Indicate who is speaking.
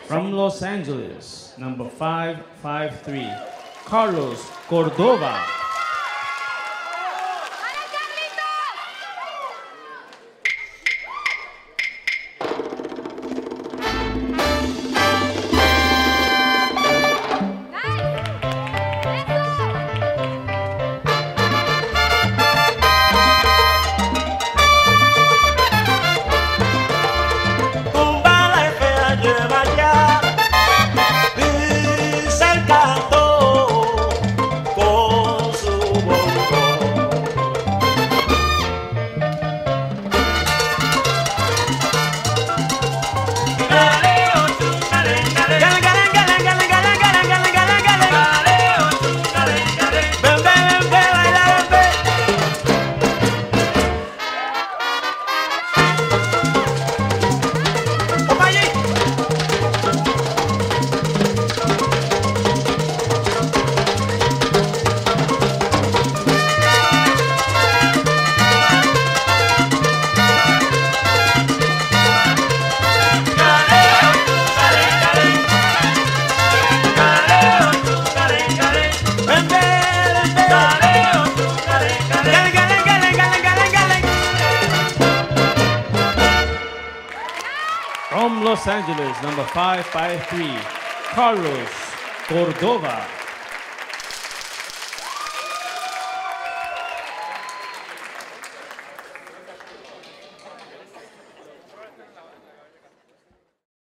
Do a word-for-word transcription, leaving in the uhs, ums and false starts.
Speaker 1: From Los Angeles, number five five three, Carlos Cordova. From Los Angeles, number five five three, Carlos Cordova.